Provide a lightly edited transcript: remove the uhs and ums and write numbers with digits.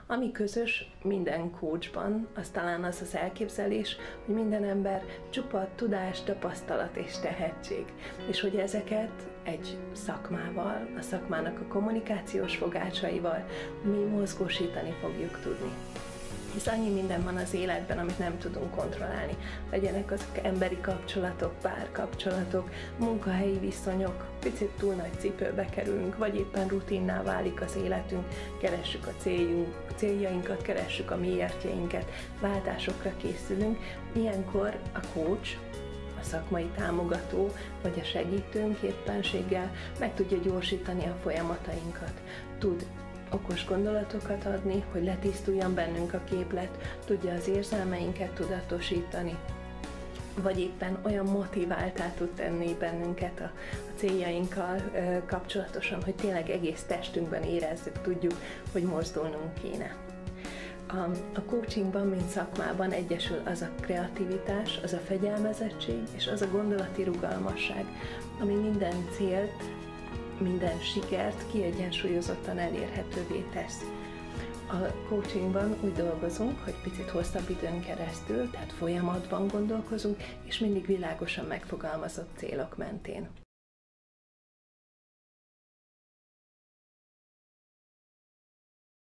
Ami közös minden coachban, az talán az az elképzelés, hogy minden ember csupa tudás, tapasztalat és tehetség, és hogy ezeket egy szakmával, a szakmának a kommunikációs fogácsaival mi mozgósítani fogjuk tudni. Hisz annyi minden van az életben, amit nem tudunk kontrollálni. Legyenek azok emberi kapcsolatok, párkapcsolatok, munkahelyi viszonyok, picit túl nagy cipőbe kerülünk, vagy éppen rutinná válik az életünk, keressük a céljainkat, keressük a miértjeinket, váltásokra készülünk. Ilyenkor a coach, a szakmai támogató, vagy a segítőnk éppenséggel meg tudja gyorsítani a folyamatainkat. Tud okos gondolatokat adni, hogy letisztuljon bennünk a képlet, tudja az érzelmeinket tudatosítani, vagy éppen olyan motiváltá tud tenni bennünket a céljainkkal kapcsolatosan, hogy tényleg egész testünkben érezzük, tudjuk, hogy mozdulnunk kéne. A coachingban, mint szakmában egyesül az a kreativitás, az a fegyelmezettség és az a gondolati rugalmasság, ami minden célt, minden sikert kiegyensúlyozottan elérhetővé tesz. A coachingban úgy dolgozunk, hogy picit hosszabb időn keresztül, tehát folyamatban gondolkozunk, és mindig világosan megfogalmazott célok mentén.